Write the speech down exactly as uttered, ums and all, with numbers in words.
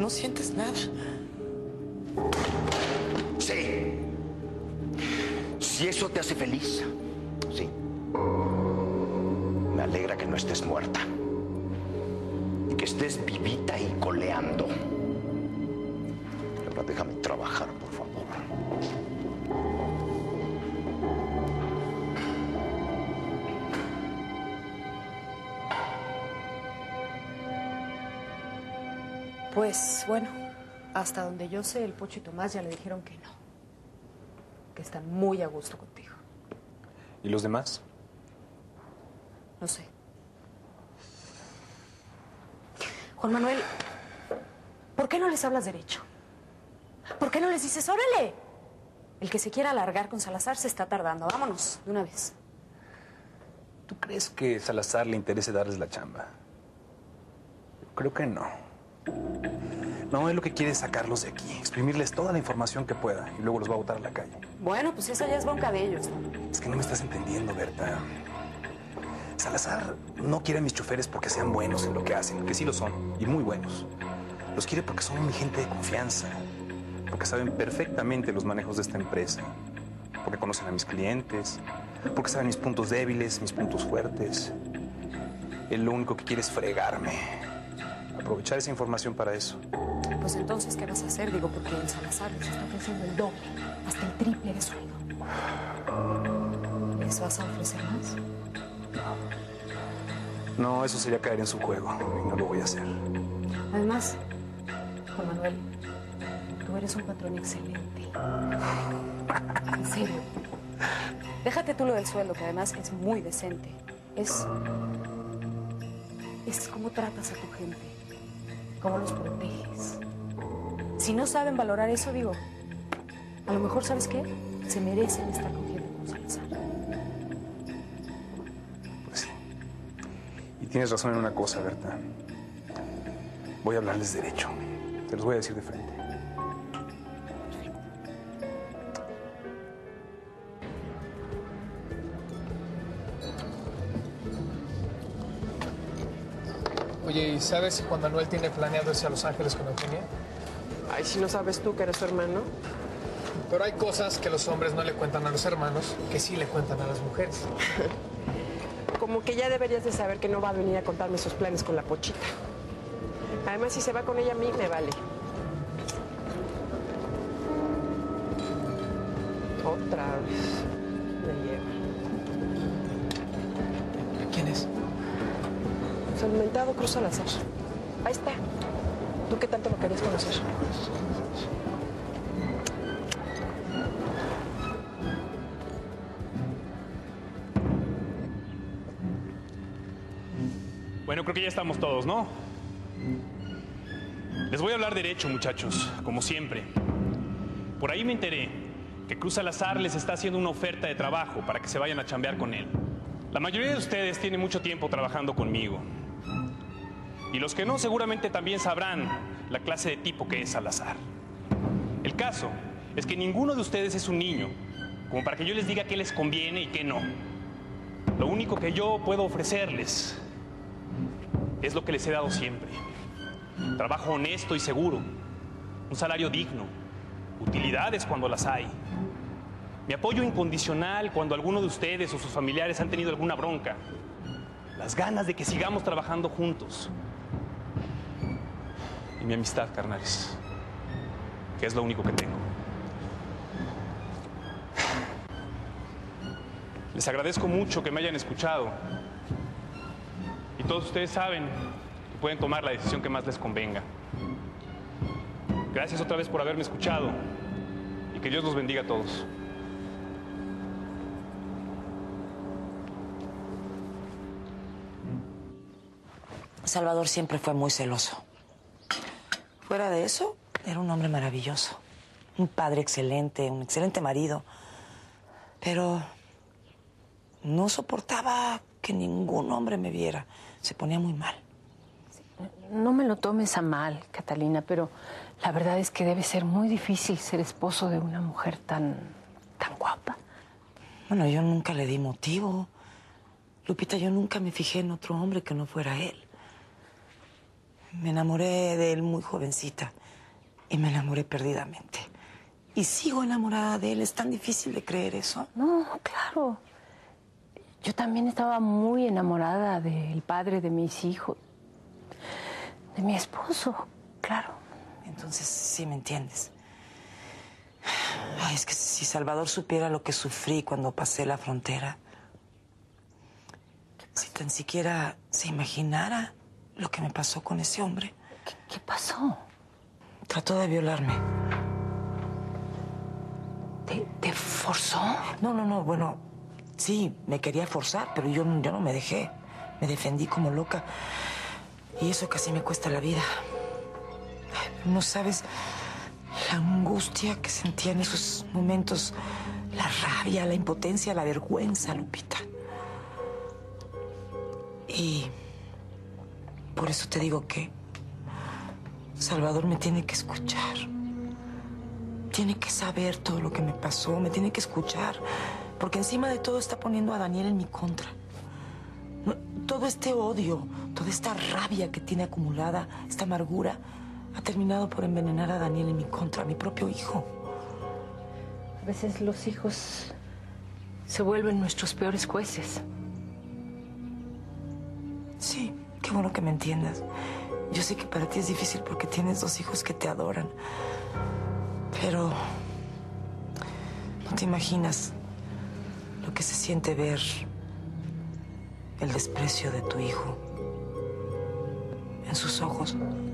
no sientes nada. Sí. Si eso te hace feliz, sí. Me alegra que no estés muerta. Y que estés vivita y coleando. Ahora déjame trabajar, por favor. Pues, bueno, hasta donde yo sé, el Pocho y Tomás ya le dijeron que no. Que están muy a gusto contigo. ¿Y los demás? No sé. Juan Manuel, ¿por qué no les hablas derecho? ¿Por qué no les dices, órale? El que se quiera alargar con Salazar se está tardando. Vámonos, de una vez. ¿Tú crees que Salazar le interese darles la chamba? Creo que no. No, él lo que quiere es sacarlos de aquí, exprimirles toda la información que pueda y luego los va a botar a la calle. Bueno, pues esa ya es bronca de ellos, ¿no? Es que no me estás entendiendo, Berta. Salazar no quiere a mis choferes porque sean buenos en lo que hacen, que sí lo son, y muy buenos. Los quiere porque son mi gente de confianza, porque saben perfectamente los manejos de esta empresa, porque conocen a mis clientes, porque saben mis puntos débiles, mis puntos fuertes. Él lo único que quiere es fregarme. Aprovechar esa información para eso. Pues entonces, ¿qué vas a hacer? Digo, porque en Salazar les está ofreciendo el doble, hasta el triple de sueldo. ¿Les vas a ofrecer más? No, eso sería caer en su juego y no lo voy a hacer. Además, Juan Manuel, tú eres un patrón excelente. En serio. Déjate tú lo del sueldo, que además es muy decente. Es... es cómo tratas a tu gente, cómo los proteges. Si no saben valorar eso, digo, a lo mejor, ¿sabes qué? Se merecen estar cogiendo con Salazar. Pues sí. Y tienes razón en una cosa, Berta. Voy a hablarles derecho. Te los voy a decir de frente. Oye, ¿y sabes si Juan Manuel tiene planeado irse a Los Ángeles con Eugenia? Ay, si no sabes tú que eres su hermano. Pero hay cosas que los hombres no le cuentan a los hermanos que sí le cuentan a las mujeres. Como que ya deberías de saber que no va a venir a contarme sus planes con la Pochita. Además, si se va con ella a mí, me vale. Otra vez me lleva. ¿Quién es? Pues el mentado Cruz Salazar. Ahí está. ¿Tú qué tanto lo querías conocer? Bueno, creo que ya estamos todos, ¿no? Les voy a hablar derecho, muchachos, como siempre. Por ahí me enteré que Cruz Salazar les está haciendo una oferta de trabajo para que se vayan a chambear con él. La mayoría de ustedes tienen mucho tiempo trabajando conmigo. Y los que no, seguramente también sabrán la clase de tipo que es Salazar. El caso es que ninguno de ustedes es un niño, como para que yo les diga qué les conviene y qué no. Lo único que yo puedo ofrecerles es lo que les he dado siempre. Trabajo honesto y seguro, un salario digno, utilidades cuando las hay, mi apoyo incondicional cuando alguno de ustedes o sus familiares han tenido alguna bronca, las ganas de que sigamos trabajando juntos y mi amistad, carnales, que es lo único que tengo. Les agradezco mucho que me hayan escuchado. Y todos ustedes saben que pueden tomar la decisión que más les convenga. Gracias otra vez por haberme escuchado y que Dios los bendiga a todos. Salvador siempre fue muy celoso. Fuera de eso, era un hombre maravilloso. Un padre excelente, un excelente marido. Pero no soportaba que ningún hombre me viera. Se ponía muy mal. No me lo tomes a mal, Catalina, pero la verdad es que debe ser muy difícil ser esposo de una mujer tan, tan guapa. Bueno, yo nunca le di motivo. Lupita, yo nunca me fijé en otro hombre que no fuera él. Me enamoré de él muy jovencita. y me enamoré perdidamente. Y sigo enamorada de él. ¿Es tan difícil de creer eso? No, claro. Yo también estaba muy enamorada del padre de mis hijos, de mi esposo, claro. Entonces, sí me entiendes. Ay, es que si Salvador supiera lo que sufrí cuando pasé la frontera, si tan siquiera se imaginara lo que me pasó con ese hombre. ¿Qué, qué pasó? Trató de violarme. ¿Te, te forzó? No, no, no, bueno, sí, me quería forzar, pero yo, yo no me dejé. Me defendí como loca. Y eso casi me cuesta la vida. Ay, no sabes la angustia que sentía en esos momentos. La rabia, la impotencia, la vergüenza, Lupita. Y por eso te digo que Salvador me tiene que escuchar. Tiene que saber todo lo que me pasó, me tiene que escuchar. Porque encima de todo está poniendo a Daniel en mi contra. Todo este odio, toda esta rabia que tiene acumulada, esta amargura, ha terminado por envenenar a Daniel en mi contra, a mi propio hijo. A veces los hijos se vuelven nuestros peores jueces. Sí, qué bueno que me entiendas. Yo sé que para ti es difícil porque tienes dos hijos que te adoran. Pero no te imaginas lo que se siente ver el desprecio de tu hijo en sus ojos.